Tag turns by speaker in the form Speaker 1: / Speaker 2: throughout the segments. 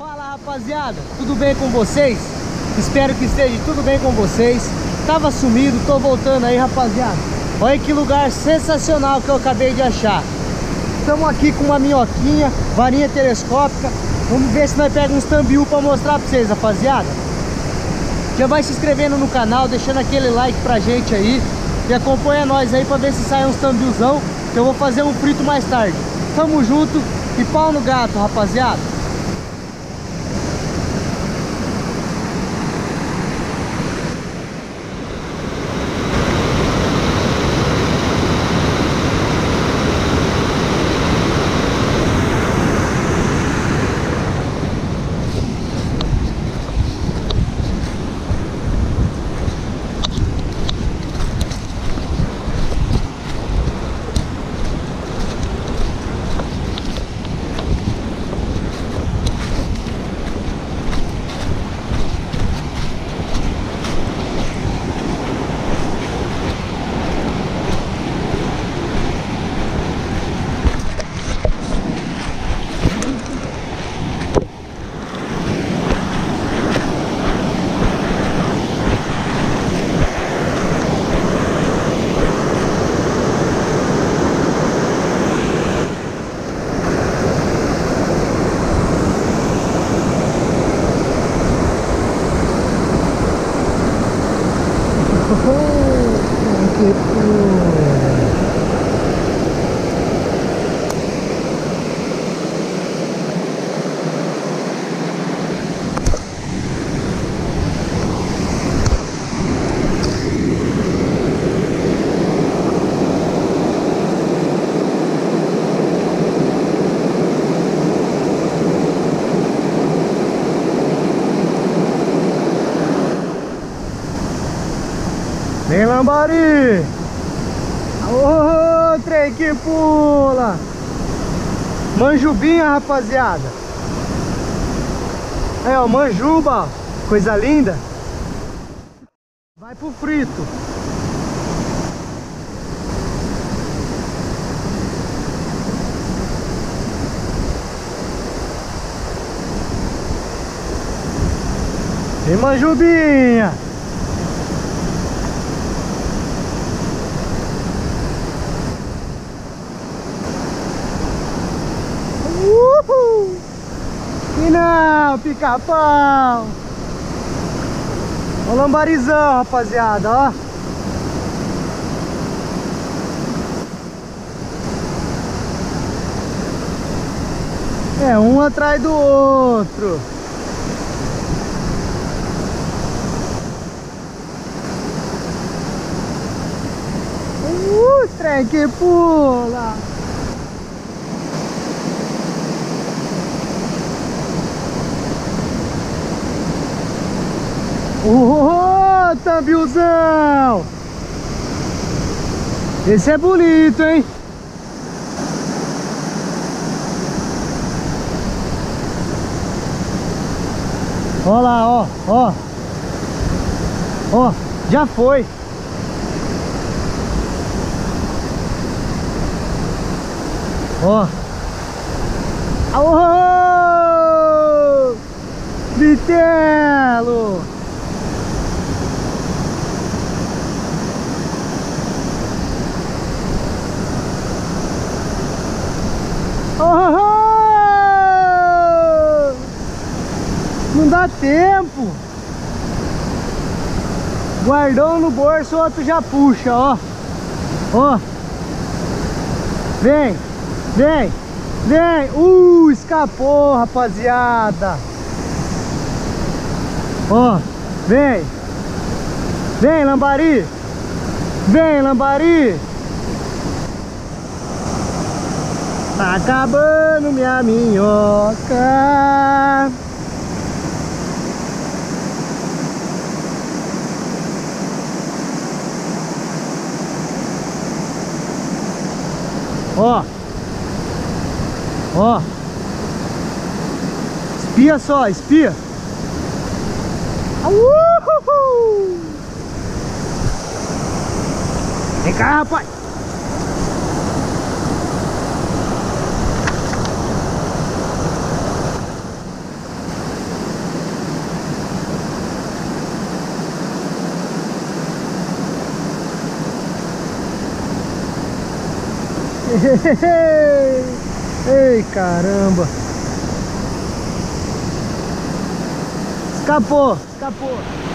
Speaker 1: Fala, rapaziada, tudo bem com vocês? Espero que esteja tudo bem com vocês. Tava sumido, tô voltando aí, rapaziada. Olha que lugar sensacional que eu acabei de achar. Estamos aqui com uma minhoquinha, varinha telescópica. Vamos ver se nós pegamos uns tambiú pra mostrar pra vocês, rapaziada. Já vai se inscrevendo no canal, deixando aquele like pra gente aí. E acompanha nós aí pra ver se sai uns tambiuzão, que eu vou fazer um frito mais tarde. Tamo junto e pau no gato, rapaziada. Vem, lambari! Ô, trem que pula! Manjubinha, rapaziada! Aí, ó, manjuba, ó. Coisa linda! Vai pro frito! Vem, manjubinha! E não, pica-pau! Ó o lambarizão, rapaziada, ó. É um atrás do outro. Trem que pula! Oh, tambiuzão! Esse é bonito, hein? Olha lá, ó, ó. Ó, já foi. Ó. Oh, bitelo! Oh, não dá tempo. Guardou no bolso, o outro já puxa, ó. Ó. Vem, vem, vem. Escapou, rapaziada. Ó, vem. Vem, lambari. Vem, lambari. Tá acabando minha minhoca. Ó. Ó. Espia só, espia. Vem cá, rapaz. Ei, caramba. Escapou, escapou.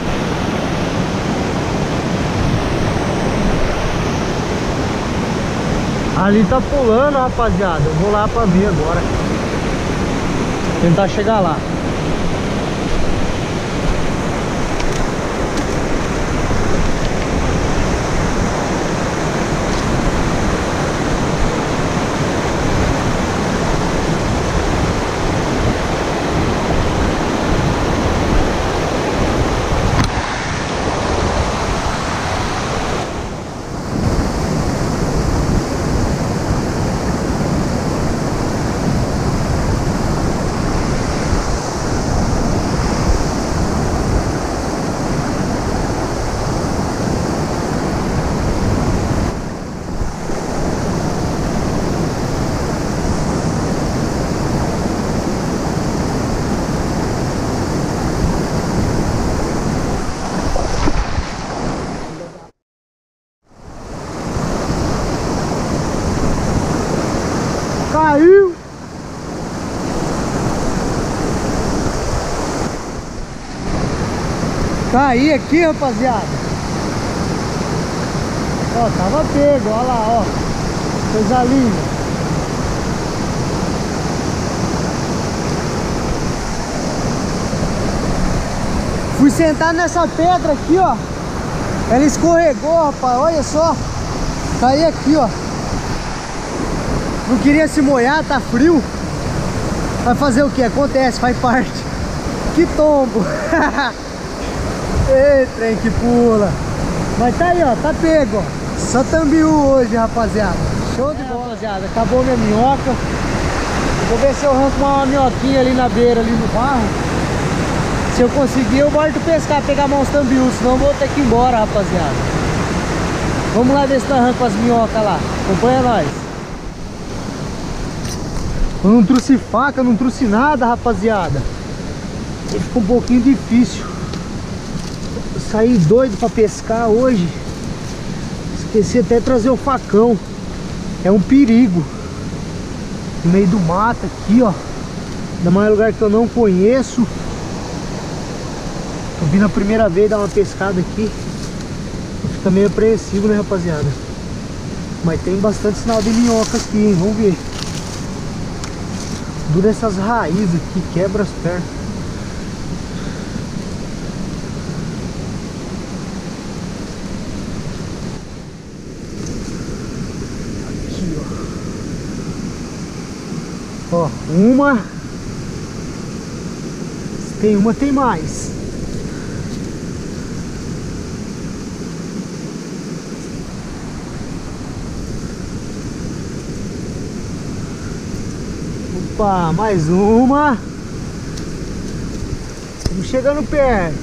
Speaker 1: Ali tá pulando, rapaziada. Eu vou lá pra ver agora. Tentar chegar lá. Caiu! Caí aqui, rapaziada. Ó, tava pego, ó lá, ó. Coisa linda. Fui sentar nessa pedra aqui, ó. Ela escorregou, rapaz, olha só. Caí aqui, ó. Não queria se molhar, tá frio. Vai fazer o que? Acontece, faz parte. Que tombo. Ei, trem que pula. Mas tá aí, ó, tá pego, ó. Só tambiú hoje, rapaziada. Show de bola, rapaziada. Acabou minha minhoca. Vou ver se eu arranco uma minhoquinha ali na beira, ali no barro. Se eu conseguir, eu volto pescar, pegar mais uns tambiú. Senão eu vou ter que ir embora, rapaziada. Vamos lá ver se nós arrancamos as minhocas lá. Acompanha nós. Eu não trouxe faca, não trouxe nada, rapaziada. E ficou um pouquinho difícil. Eu saí doido pra pescar hoje. Esqueci até de trazer o facão. É um perigo. No meio do mato aqui, ó. Ainda mais lugar que eu não conheço. Tô vindo a primeira vez dar uma pescada aqui. Fica meio apreensivo, né, rapaziada? Mas tem bastante sinal de minhoca aqui, hein? Vamos ver. Dura essas raízes aqui, quebra as pernas. Aqui, ó. Ó, uma. Se tem uma, tem mais. Opa, mais uma. Estamos chegando perto.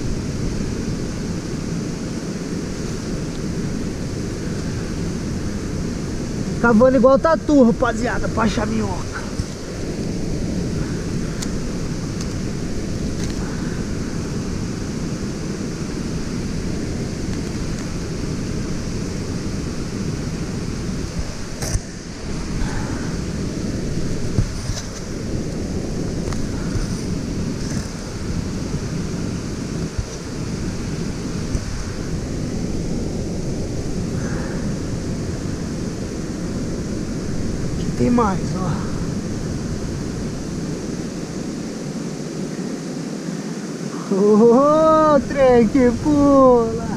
Speaker 1: Cavando igual tatu, rapaziada, pra achar minhoca. Tem mais, ó. Oh, trem que pula.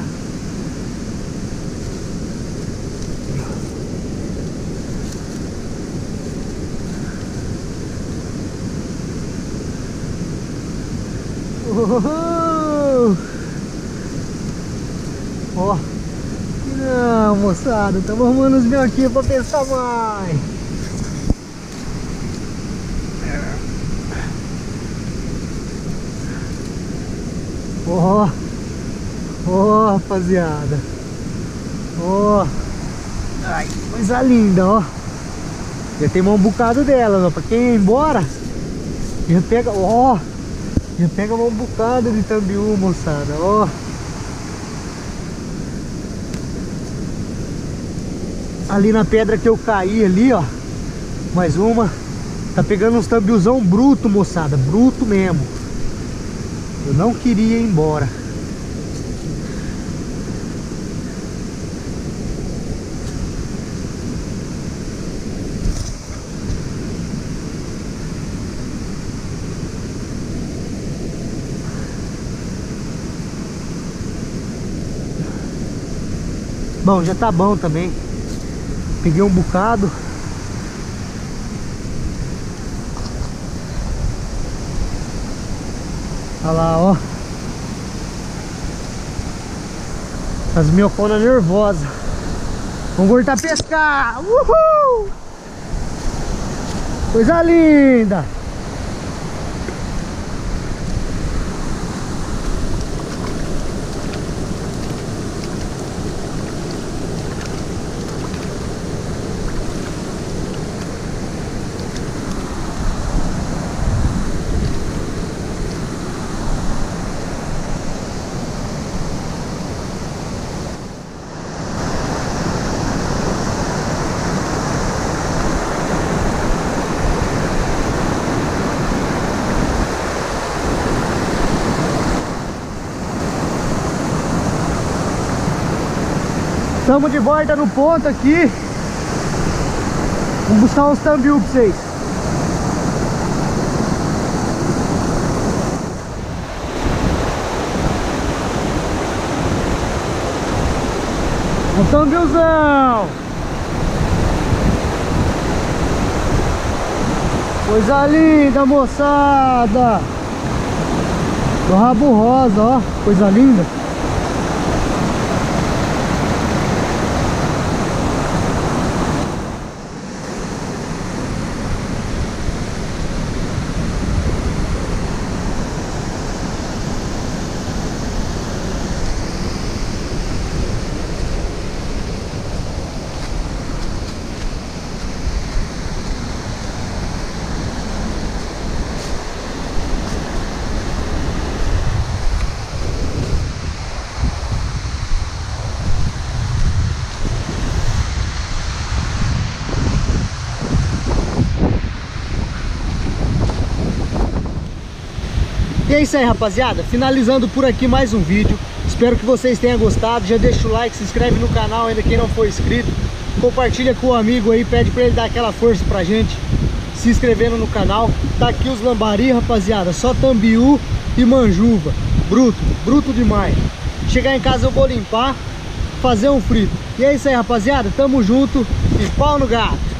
Speaker 1: Oh. Ó. Não, moçada, estamos arrumando os minhoquinhos pra pescar mais. Ó, ó, rapaziada. Ó, ai, coisa linda, ó. Já tem um bocado delas, ó. Pra quem ir embora, já pega, ó. Já pega um bocado de tambiú, moçada, ó. Ali na pedra que eu caí ali, ó. Mais uma. Tá pegando uns tambiuzão bruto, moçada. Bruto mesmo. Eu não queria ir embora. Bom, já tá bom também. Peguei um bocado. Olha lá, ó. As minhoconas nervosas. Vamos voltar a pescar. Uhul! Coisa linda. Estamos de volta no ponto aqui. Vamos buscar uns tambiú pra vocês. Um tambiuzão. Coisa linda, moçada. Do rabo rosa, ó. Coisa linda. E é isso aí, rapaziada, finalizando por aqui mais um vídeo. Espero que vocês tenham gostado. Já deixa o like, se inscreve no canal ainda quem não for inscrito. Compartilha com o amigo aí, pede pra ele dar aquela força pra gente, se inscrevendo no canal. Tá aqui os lambari, rapaziada, só tambiú e manjuva. Bruto demais. Chegar em casa eu vou limpar, fazer um frito. E é isso aí, rapaziada, tamo junto e pau no gato.